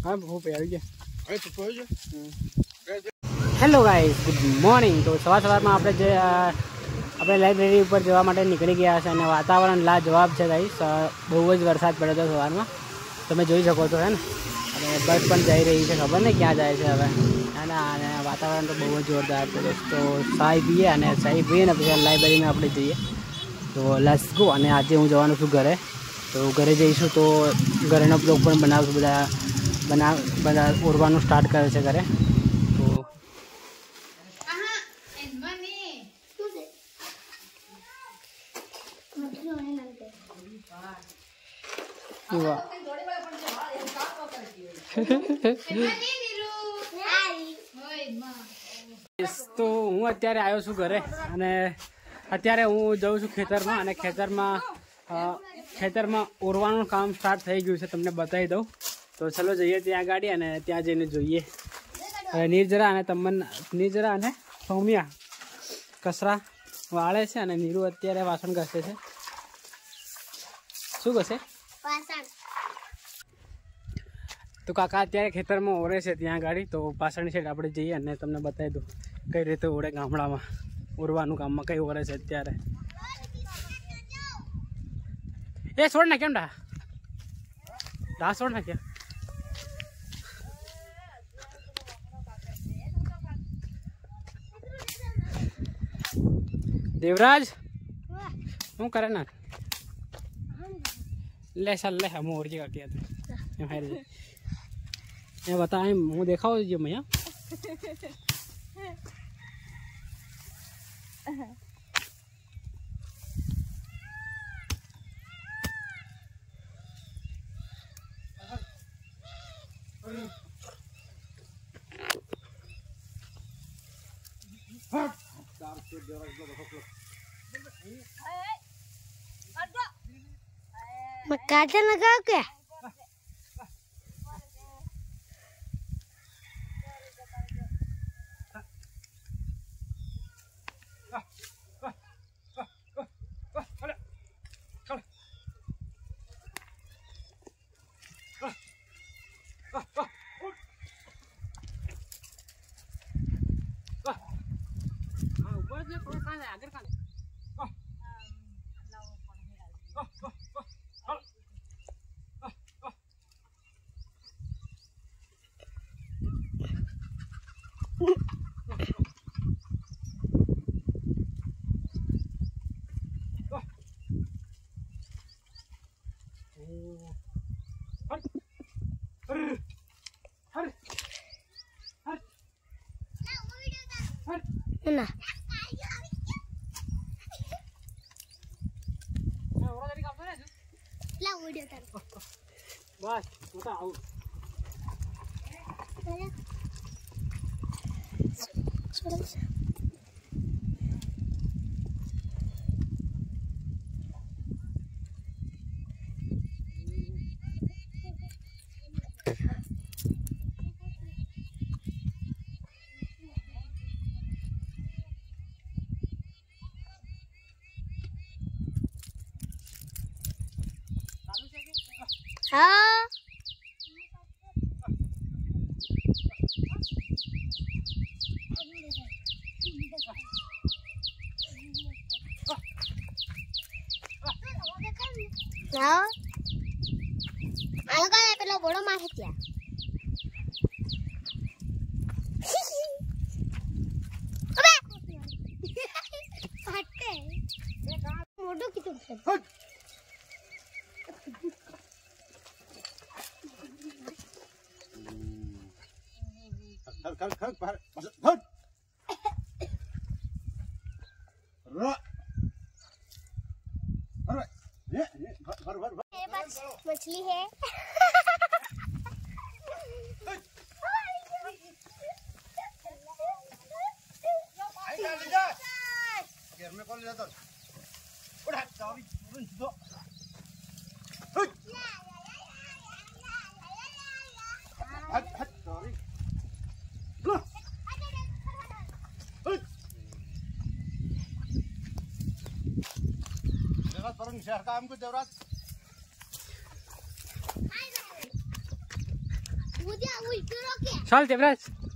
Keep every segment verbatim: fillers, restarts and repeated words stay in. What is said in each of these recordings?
हाँ वो पे આવી ગયા હેલો ગાઈસ ગુડ મોર્નિંગ। તો સવાર સવારમાં આપણે જે આપણે લાઇબ્રેરી ઉપર જવા માટે નીકળી ગયા છે અને વાતાવરણ લાજવાબ છે ગાઈસ। બહુ જ વરસાદ પડ્યો હતો સવારમાં, તમે જોઈ શકો છો હે ને। અને બસ પણ જઈ રહી છે, ખબર નહીં ક્યાં જાય છે હવે હે ને। અને વાતાવરણ તો બહુ જ જોરદાર છે દોસ્તો। ચાય પીએ અને ચાય પીએ પછી લાઇબ્રેરીમાં આપણે જઈએ। તો લેટ્સ ગો। અને આજે હું જવાનું છું ઘરે, તો ઘરે જઈશું તો ઘરેનો બ્લોગ પણ બનાવશું। બધા બના બધા ઓરવાનું સ્ટાર્ટ કરે છે ઘરે। તો તો હું અત્યારે આવ્યો છું ઘરે અને અત્યારે હું જાઉં છું ખેતરમાં। અને ખેતરમાં ખેતરમાં ઓરવાનું કામ સ્ટાર્ટ થઈ ગયું છે, તમને બતાવી દઉં। તો ચલો જઈએ ત્યાં ગાડી અને ત્યાં જઈને જોઈએ। નિર્જરા અને તમન નિર્જરા અને સૌમ્યા કચરા વાળે છે અને નીરુ અત્યારે વાસણ ઘસે છે। શું ઘસે? વાસણ। તો કાકા અત્યારે ખેતરમાં ઓરે છે ત્યાં ગાડી। તો પાછળની સાઈડ આપણે જઈએ અને તમને બતાવી દઉં કઈ રીતે ઓરે ગામડામાં ઓરવાનું કામમાં કઈ ઓરે છે અત્યારે। એ છોડ ના કેમ ડા ડા છોડ ના ક્યાં देवराज हूँ करे ना ले चल ले हम और जगह किया था ये बताएं मुँह देखा हो जी भैया मैं काटे लगा क्या? ना ला वीडियो कर बस उठा आओ हाँ हाँ अलग है पेलो बड़ो मार क्या अबे हटके मोटो की तुम से खल खल खल बाहर हट रा अरे ये ये भर भर भर मेरे पास मछली है आई ले जा घर में कौन ले जाता उड़ा चाबी उन दो हट हट हट सॉरी परम शहर का हमको देवराज मुझे उल्टू रोके ચાલ દેવરાજ.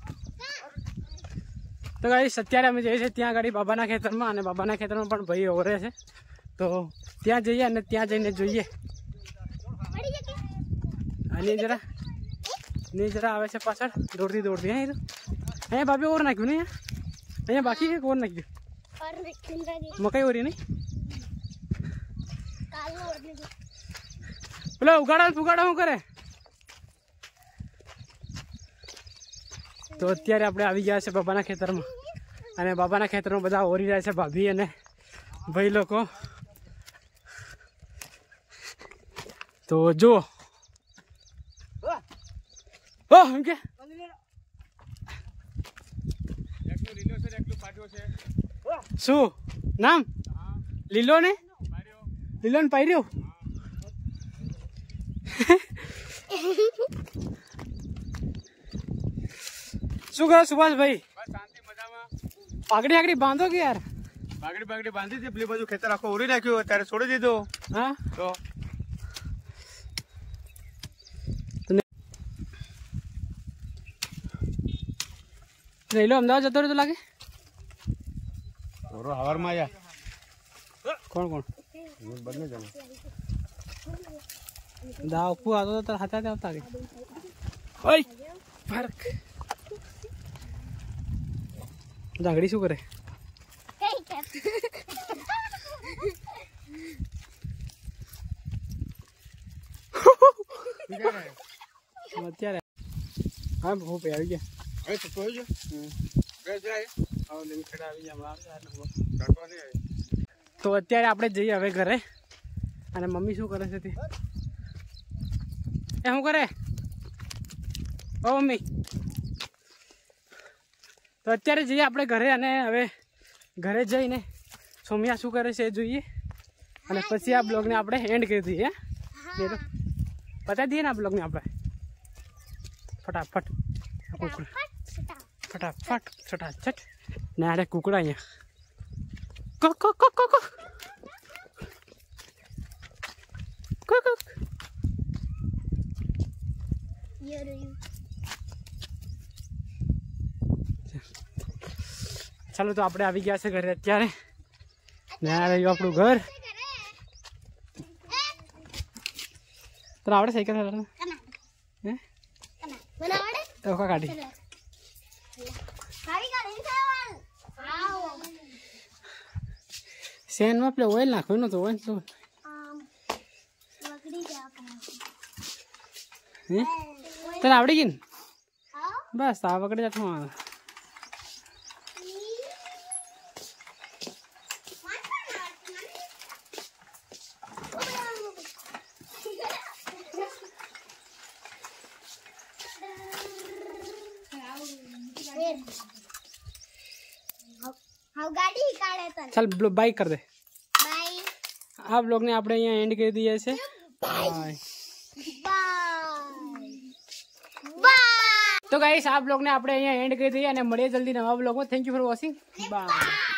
તો ગાઈસ અત્યારે અમે જઈએ છીએ ત્યાં ગાડી બાબાના ખેતરમાં, અને બાબાના ખેતરમાં પણ ભાઈ ઓરે છે, તો ત્યાં જઈએ અને ત્યાં જઈને જોઈએ. પડી જકે અને જરા ને જરા આવે છે પાછળ દોડતી દોડતી. હે અહીંયા બાપે ઓર નાખ્યું ને, અહીંયા બાકી એક ઓર નાખ્યું. और खिंदागी મકાઈ ઓરી નહીં, काल ओढ़ने दो પેલો ઉગાડા ફુગાડા શું કરે. તો અત્યારે આપણે આવી ગયા છે બાબાના ખેતરમાં, અને બાબાના ખેતરમાં બધા ઓરી રહ્યા છે ભાભી અને ભાઈ લોકો. તો જુઓ ઓ એમ કે શું નામ લીલો ને લીલો ને પાયર્યો. શું કરો સુભાષભાઈ? પાઘડી આગડી બાંધો કે યાર. બાગડી બાગડી બાંધી હતી, પેલી બાજુ ખેતર આખો ઉરી નાખ્યો, ત્યારે છોડી દીધો. હા તો લઈ લો, અમદાવાદ જતો રહ્યો તો લાગે. ઓરો હવારમાં આયા. કોણ કોણ? બંને જણા. દા ઉપુ આવતો તો હાથે હાથે આવતા ગયા. ઓય ફરક જાગડી શું કરે? कहीं क्या અત્યારે હા બહુ પે આવી ગયા. હવે તો કોઈ જો બે જાય આવો લિમિટેડ આવી ગયા હમણાં. કાઢવા નહીં આવી. તો અત્યારે આપણે જઈએ હવે ઘરે, અને મમ્મી શું કરે છે તે એ શું કરે? ઓ મમ્મી, તો અત્યારે જઈએ આપણે ઘરે, અને હવે ઘરે જઈને સોમિયા શું કરે છે એ જોઈએ, અને પછી આ બ્લોગને આપણે એન્ડ કરી દઈએ. હે તો બતાવી દઈએ ને આ બ્લોગને આપણે ફટાફટ. આ કુકડા ફટાફટ છટાછટ ને આરે કુકડા અહીંયા કો કો કો કો કો કો કો. ये रही ચાલો તો આપણે આવી ગયા છે ઘરે અત્યારે, ને આ રહ્યું આપણું ઘર. તો આવડે સાયકલ ચલાવતા? कना હે कना बना वाले તો કા કાઢી सारी का नहीं सावन आओ સેનમાં પેલે ઓઇલ નાખ્યું નતું, ઓઇલ તો आम लकड़ी क्या करना હે તને આવડી ગઈ ને? आओ બસ આ વગડે જતું આવે. हाउ गाड़ी काढ़े तन ચાલ બાઈક કર દે. बाय આ બ્લોગને આપણે અહીંયા એન્ડ કરી દઈએ છે. બાય. बाय बाय તો ગાઈસ આ બ્લોગને આપણે અહીંયા એન્ડ કરી દઈએ, અને મળીએ જલ્દી નવા બ્લોગમાં. Thank you for watching. By.